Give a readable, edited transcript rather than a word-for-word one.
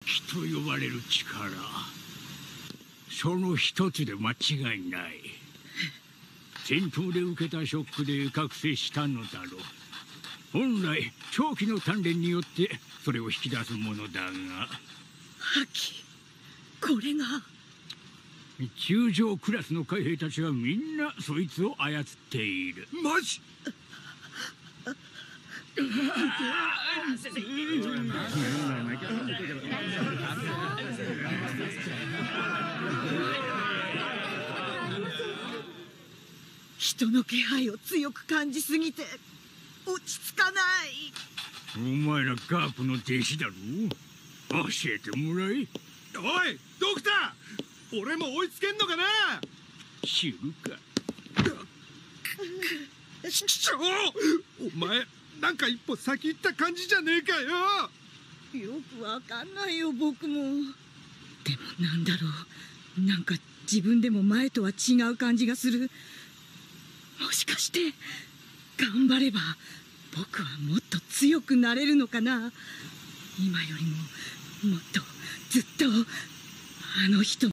気と呼ばれる力、その一つで間違いない。戦闘で受けたショックで覚醒したのだろう。本来長期の鍛錬によってそれを引き出すものだが、 覇気、これが中将クラスの海兵たちはみんなそいつを操っている。 マジ？ 人の気配を強く感じすぎて落ち着かない。 お前らガープの弟子だろ。教えてもらえ。 おいドクター、俺も追いつけんのかな。 知るか。 機長、お前なんか一歩先行った感じじゃねえかよ。 よくわかんないよ僕も。でもなんだろう、なんか自分でも前とは違う感じがする。もしかして頑張れば僕はもっと強くなれるのかな。今よりももっとずっとあの人